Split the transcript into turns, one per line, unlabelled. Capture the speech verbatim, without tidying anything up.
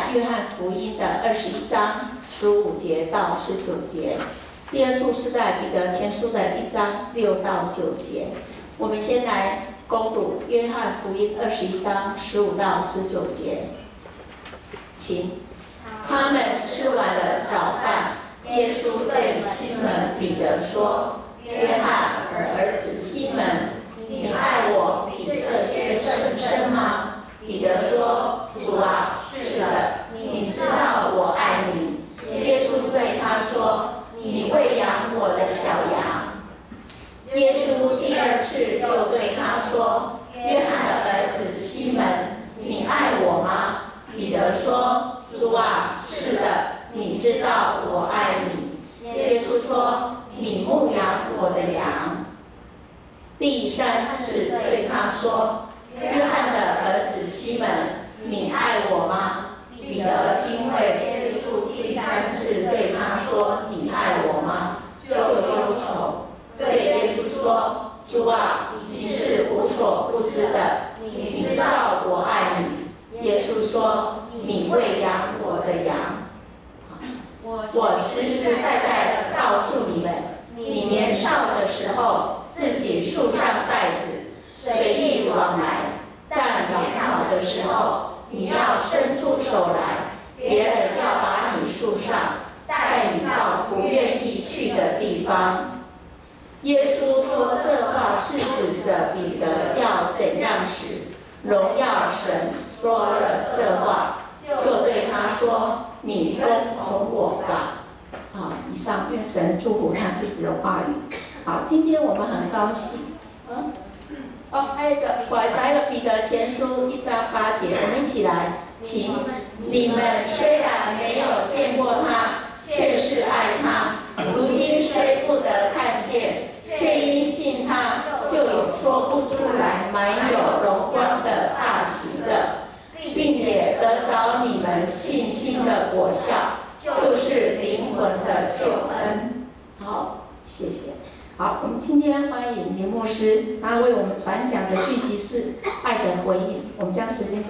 来约翰福音的二十一章十五节到十九节，第二处是在彼得前书的一章六到九节。我们先来攻读约翰福音二十一章十五到十九节，请。他们吃完了早饭，耶稣对西门彼得说：“约翰的儿子西门，你爱我比这些深不深吗？”彼得说：“主啊，是的，你知道我爱你。”耶稣对他说：“你喂养我的小羊。”耶稣第二次又对他说：“约翰的儿子西门，你爱我吗？”彼得说：“主啊，是的，你知道我爱你。”耶稣说：“你牧养我的羊。”第三次对他说：“约翰的儿子西门，你爱我吗？”彼得因为耶稣第三次对他说：“你爱我吗？”就忧愁，对耶稣说：“主啊，你是无所不知的，你知道我爱你。”耶稣说：“你喂养我的羊。”我实实在在的告诉你们，你年少的时候自己束上带子，随意往来；但年老的时候，你要伸出手来，别人要把你束上，带你到不愿意去的地方。耶稣说这话是指着彼得要怎样使荣耀神，说了这话，就对他说：“你跟从我吧。”好，以上愿神祝福他自己的话语。好，今天我们很高兴。嗯，哦，还有一个，我还塞了彼得前书一章八节，我们一起来，请。你们虽然没有见过他，却是爱他；如今虽不得看见，却因信他，就有说不出来满有荣光的大喜乐，并且得着你们信心的果效，就是灵魂的救恩。好，谢谢。好，我们今天欢迎林牧师，他为我们传讲的讯息是爱的回应。我们将时间。